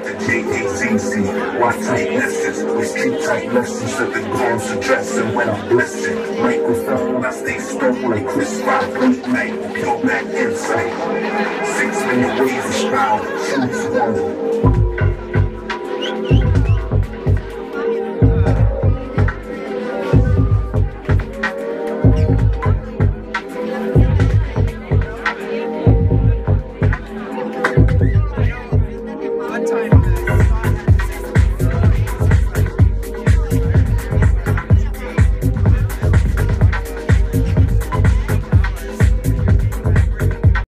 got the J-A-C-C. Why tight lessons? With street tight lessons of the goals addressing when I'm blessing. Microphone, I stay stuck like Chris Rock, late night, pure back insight. 6 minute ways of style, choose one.